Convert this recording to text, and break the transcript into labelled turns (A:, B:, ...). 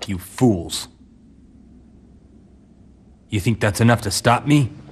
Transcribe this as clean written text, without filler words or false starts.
A: like you fools. You think that's enough to stop me?